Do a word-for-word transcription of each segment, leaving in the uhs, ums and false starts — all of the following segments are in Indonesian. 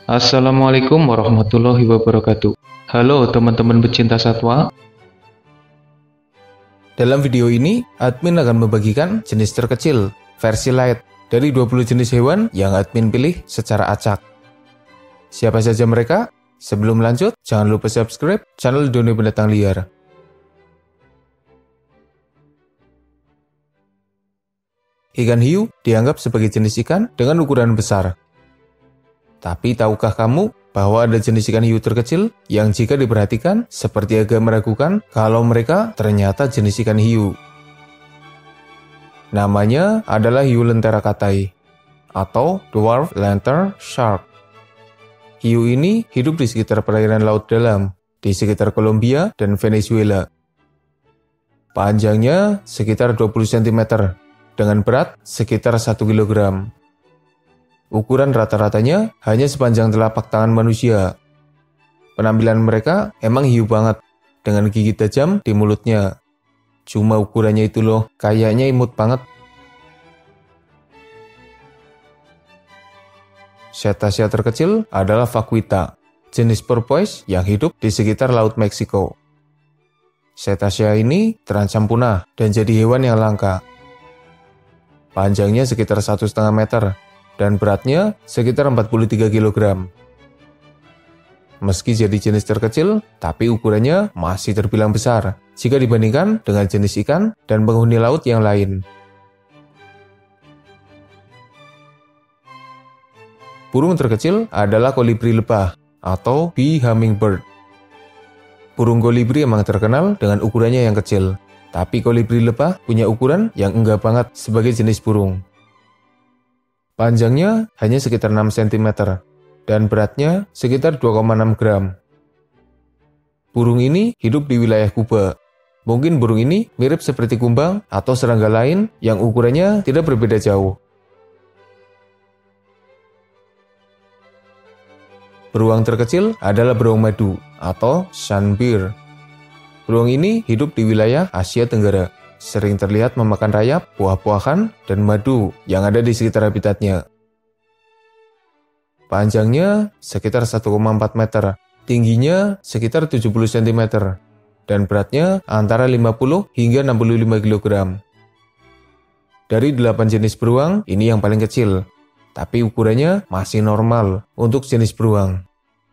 Assalamualaikum warahmatullahi wabarakatuh. Halo teman-teman pecinta satwa. Dalam video ini, admin akan membagikan jenis terkecil, versi light, dari dua puluh jenis hewan yang admin pilih secara acak. Siapa saja mereka? Sebelum lanjut, jangan lupa subscribe channel Doni Pendatang Liar. Ikan hiu dianggap sebagai jenis ikan dengan ukuran besar. Tapi tahukah kamu bahwa ada jenis ikan hiu terkecil yang jika diperhatikan seperti agak meragukan kalau mereka ternyata jenis ikan hiu? Namanya adalah hiu lentera katai atau dwarf lantern shark. Hiu ini hidup di sekitar perairan laut dalam, di sekitar Kolombia dan Venezuela. Panjangnya sekitar dua puluh sentimeter, dengan berat sekitar satu kilogram. Ukuran rata-ratanya hanya sepanjang telapak tangan manusia. Penampilan mereka emang hiu banget, dengan gigi tajam di mulutnya. Cuma ukurannya itu loh, kayaknya imut banget. Cetacea terkecil adalah vaquita, jenis porpoise yang hidup di sekitar Laut Meksiko. Cetacea ini terancam punah dan jadi hewan yang langka. Panjangnya sekitar satu koma lima meter dan beratnya sekitar empat puluh tiga kilogram. Meski jadi jenis terkecil, tapi ukurannya masih terbilang besar jika dibandingkan dengan jenis ikan dan penghuni laut yang lain. Burung terkecil adalah kolibri lebah atau bee hummingbird. Burung kolibri emang terkenal dengan ukurannya yang kecil, tapi kolibri lebah punya ukuran yang enggak banget sebagai jenis burung. Panjangnya hanya sekitar enam sentimeter dan beratnya sekitar dua koma enam gram. Burung ini hidup di wilayah Kuba. Mungkin burung ini mirip seperti kumbang atau serangga lain yang ukurannya tidak berbeda jauh. Beruang terkecil adalah beruang madu atau sunbear. Beruang ini hidup di wilayah Asia Tenggara, sering terlihat memakan rayap, buah-buahan, dan madu yang ada di sekitar habitatnya. Panjangnya sekitar satu koma empat meter, tingginya sekitar tujuh puluh sentimeter, dan beratnya antara lima puluh hingga enam puluh lima kilogram. Dari delapan jenis beruang, ini yang paling kecil, tapi ukurannya masih normal untuk jenis beruang.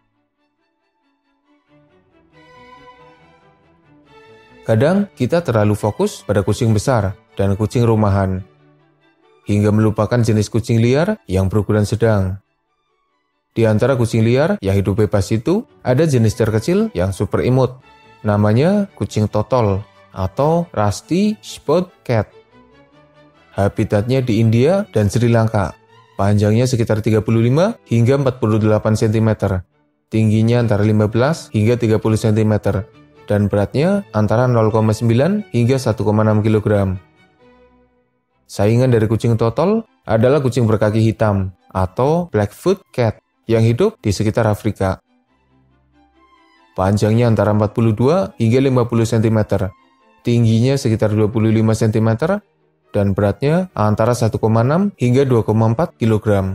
Kadang kita terlalu fokus pada kucing besar dan kucing rumahan, hingga melupakan jenis kucing liar yang berukuran sedang. Di antara kucing liar yang hidup bebas itu, ada jenis terkecil yang super imut, namanya kucing totol atau rusty spotted cat. Habitatnya di India dan Sri Lanka, panjangnya sekitar tiga puluh lima hingga empat puluh delapan sentimeter, tingginya antara lima belas hingga tiga puluh sentimeter, dan beratnya antara nol koma sembilan hingga satu koma enam kilogram. Saingan dari kucing totol adalah kucing berkaki hitam atau Blackfoot cat yang hidup di sekitar Afrika. Panjangnya antara empat puluh dua hingga lima puluh sentimeter, tingginya sekitar dua puluh lima sentimeter, dan beratnya antara satu koma enam hingga dua koma empat kilogram.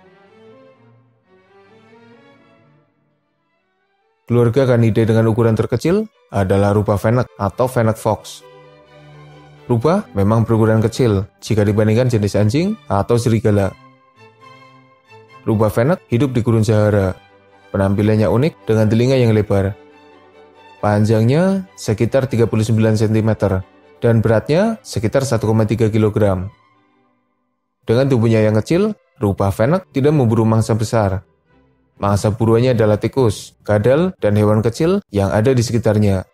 Keluarga Canidae dengan ukuran terkecil adalah rubah fennec atau fennec fox. Rubah memang berukuran kecil jika dibandingkan jenis anjing atau serigala. Rubah fennec hidup di gurun Sahara. Penampilannya unik dengan telinga yang lebar. Panjangnya sekitar tiga puluh sembilan sentimeter dan beratnya sekitar satu koma tiga kilogram. Dengan tubuhnya yang kecil, rubah fennec tidak memburu mangsa besar. Mangsa buruannya adalah tikus, kadal, dan hewan kecil yang ada di sekitarnya.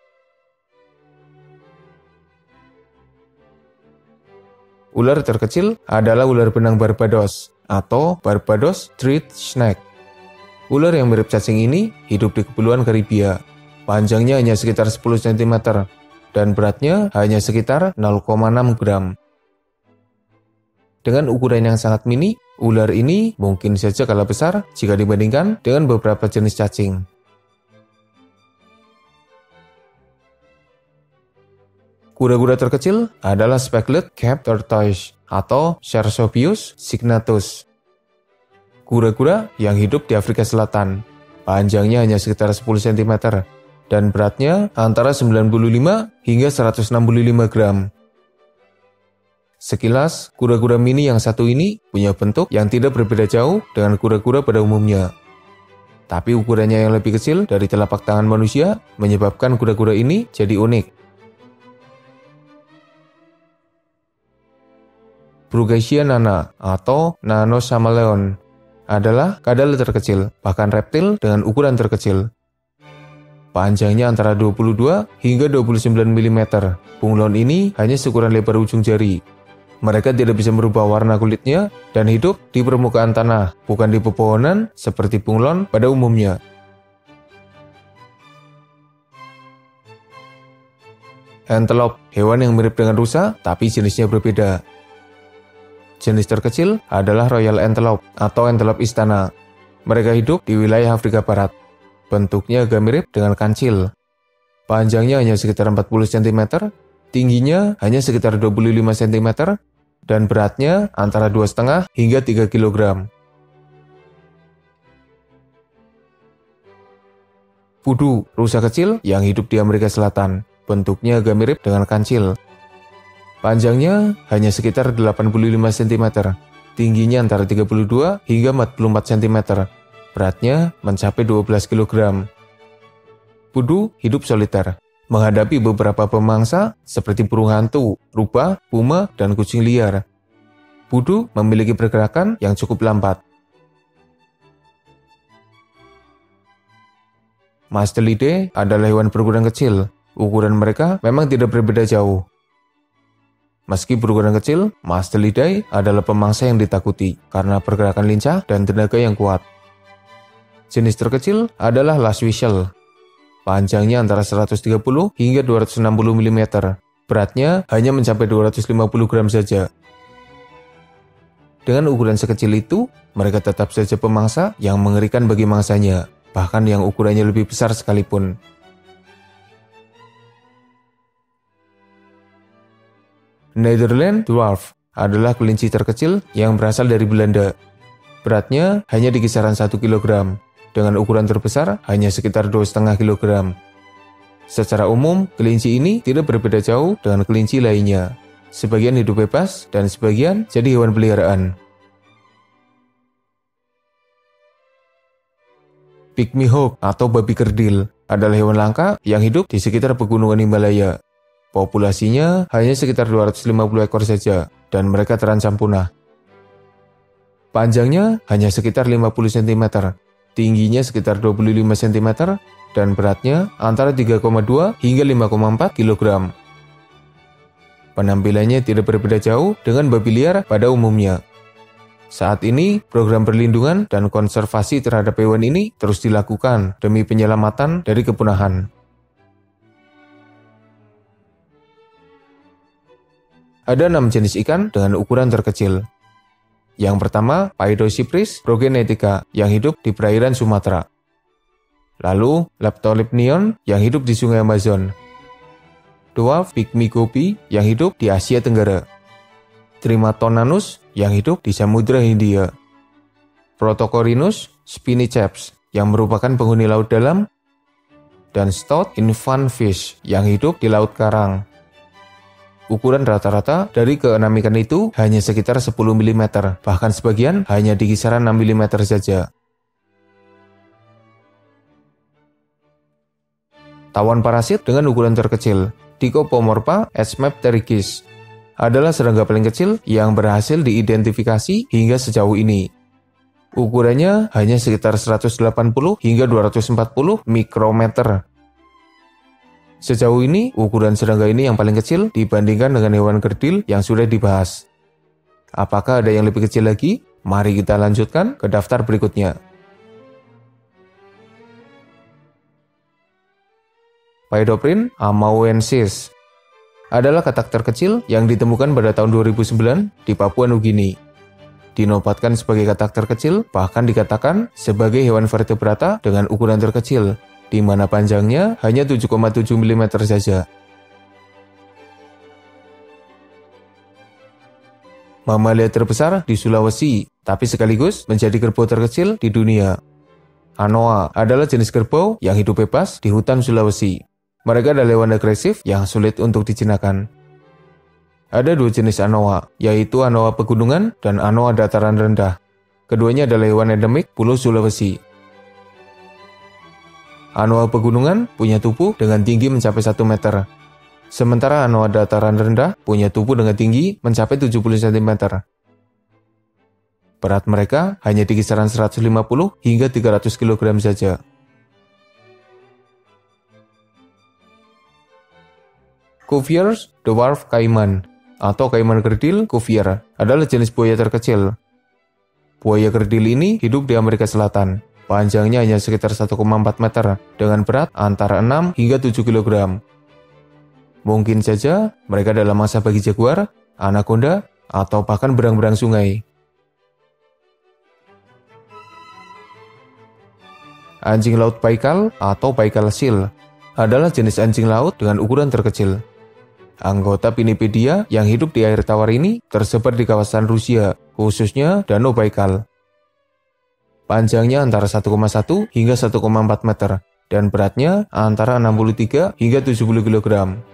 Ular terkecil adalah ular benang Barbados atau Barbados Street Snake. Ular yang mirip cacing ini hidup di Kepulauan Karibia. Panjangnya hanya sekitar sepuluh sentimeter dan beratnya hanya sekitar nol koma enam gram. Dengan ukuran yang sangat mini, ular ini mungkin saja kalah besar jika dibandingkan dengan beberapa jenis cacing. Kura-kura terkecil adalah speckled capped tortoise atau Cercopius signatus. Kura-kura yang hidup di Afrika Selatan. Panjangnya hanya sekitar sepuluh sentimeter dan beratnya antara sembilan puluh lima hingga seratus enam puluh lima gram. Sekilas, kura-kura mini yang satu ini punya bentuk yang tidak berbeda jauh dengan kura-kura pada umumnya. Tapi ukurannya yang lebih kecil dari telapak tangan manusia menyebabkan kura-kura ini jadi unik. Brughasia nana atau Nanosamaleon adalah kadal terkecil, bahkan reptil dengan ukuran terkecil. Panjangnya antara dua puluh dua hingga dua puluh sembilan milimeter. Bunglon ini hanya seukuran lebar ujung jari. Mereka tidak bisa merubah warna kulitnya dan hidup di permukaan tanah, bukan di pepohonan seperti bunglon pada umumnya. Antelope, hewan yang mirip dengan rusa tapi jenisnya berbeda. Jenis terkecil adalah Royal Antelope atau antelope istana. Mereka hidup di wilayah Afrika Barat. Bentuknya agak mirip dengan kancil. Panjangnya hanya sekitar empat puluh sentimeter, tingginya hanya sekitar dua puluh lima sentimeter, dan beratnya antara dua koma lima hingga tiga kilogram. Pudu, rusa kecil yang hidup di Amerika Selatan. Bentuknya agak mirip dengan kancil. Panjangnya hanya sekitar delapan puluh lima sentimeter, tingginya antara tiga puluh dua hingga empat puluh empat sentimeter, beratnya mencapai dua belas kilogram. Pudu hidup soliter, menghadapi beberapa pemangsa seperti burung hantu, rubah, puma, dan kucing liar. Pudu memiliki pergerakan yang cukup lambat. Mastelidae adalah hewan berukuran kecil. Ukuran mereka memang tidak berbeda jauh. Meski berukuran kecil, Mastelidae adalah pemangsa yang ditakuti karena pergerakan lincah dan tenaga yang kuat. Jenis terkecil adalah Laswissel. Panjangnya antara seratus tiga puluh hingga dua ratus enam puluh milimeter. Beratnya hanya mencapai dua ratus lima puluh gram saja. Dengan ukuran sekecil itu, mereka tetap saja pemangsa yang mengerikan bagi mangsanya, bahkan yang ukurannya lebih besar sekalipun. Netherland Dwarf adalah kelinci terkecil yang berasal dari Belanda. Beratnya hanya di kisaran satu kilogram, dengan ukuran terbesar hanya sekitar dua koma lima kilogram. Secara umum, kelinci ini tidak berbeda jauh dengan kelinci lainnya. Sebagian hidup bebas dan sebagian jadi hewan peliharaan. Pygmy hawk atau babi kerdil adalah hewan langka yang hidup di sekitar pegunungan Himalaya. Populasinya hanya sekitar dua ratus lima puluh ekor saja, dan mereka terancam punah. Panjangnya hanya sekitar lima puluh sentimeter, tingginya sekitar dua puluh lima sentimeter, dan beratnya antara tiga koma dua hingga lima koma empat kilogram. Penampilannya tidak berbeda jauh dengan babi liar pada umumnya. Saat ini, program perlindungan dan konservasi terhadap hewan ini terus dilakukan demi penyelamatan dari kepunahan. Ada enam jenis ikan dengan ukuran terkecil. Yang pertama, Paedocypris progenetica yang hidup di perairan Sumatera. Lalu, Leptolepnion yang hidup di Sungai Amazon. Dwarf Pygmy goby yang hidup di Asia Tenggara. Trimatonanus yang hidup di Samudra Hindia. Protocorinus spiniceps yang merupakan penghuni laut dalam. Dan Stout infant fish yang hidup di laut karang. Ukuran rata-rata dari keenam ikan itu hanya sekitar sepuluh milimeter, bahkan sebagian hanya di kisaran enam milimeter saja. Tawon parasit dengan ukuran terkecil, Dicopomorpha esmeptericus, adalah serangga paling kecil yang berhasil diidentifikasi hingga sejauh ini. Ukurannya hanya sekitar seratus delapan puluh hingga dua ratus empat puluh mikrometer. Sejauh ini, ukuran serangga ini yang paling kecil dibandingkan dengan hewan kerdil yang sudah dibahas. Apakah ada yang lebih kecil lagi? Mari kita lanjutkan ke daftar berikutnya. Paedoprine amauensis adalah katak terkecil yang ditemukan pada tahun dua ribu sembilan di Papua Nugini. Dinobatkan sebagai katak terkecil, bahkan dikatakan sebagai hewan vertebrata dengan ukuran terkecil, di mana panjangnya hanya tujuh koma tujuh milimeter saja. Mamalia terbesar di Sulawesi, tapi sekaligus menjadi kerbau terkecil di dunia. Anoa adalah jenis kerbau yang hidup bebas di hutan Sulawesi. Mereka adalah hewan agresif yang sulit untuk dijinakan. Ada dua jenis anoa, yaitu anoa pegunungan dan anoa dataran rendah. Keduanya adalah hewan endemik Pulau Sulawesi. Anoa pegunungan punya tubuh dengan tinggi mencapai satu meter. Sementara anoa dataran rendah punya tubuh dengan tinggi mencapai tujuh puluh sentimeter. Berat mereka hanya di kisaran seratus lima puluh hingga tiga ratus kilogram saja. Cuvier's dwarf caiman atau kaiman kerdil Cuvier adalah jenis buaya terkecil. Buaya kerdil ini hidup di Amerika Selatan. Panjangnya hanya sekitar satu koma empat meter dengan berat antara enam hingga tujuh kilogram. Mungkin saja mereka dalam masa bagi jaguar, anaconda, atau bahkan berang-berang sungai. Anjing laut Baikal atau Baikal Seal adalah jenis anjing laut dengan ukuran terkecil. Anggota Pinnipedia yang hidup di air tawar ini tersebar di kawasan Rusia, khususnya Danau Baikal. Panjangnya antara satu koma satu hingga satu koma empat meter dan beratnya antara enam puluh tiga hingga tujuh puluh kilogram.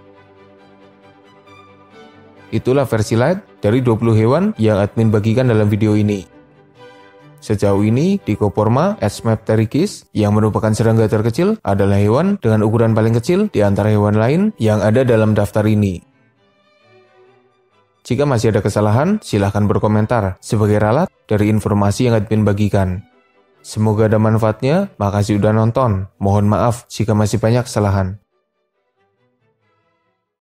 Itulah versi light dari dua puluh hewan yang admin bagikan dalam video ini. Sejauh ini, Dicoporma etzmepterikis yang merupakan serangga terkecil adalah hewan dengan ukuran paling kecil di antara hewan lain yang ada dalam daftar ini. Jika masih ada kesalahan, silahkan berkomentar sebagai ralat dari informasi yang admin bagikan. Semoga ada manfaatnya, makasih udah nonton. Mohon maaf jika masih banyak kesalahan.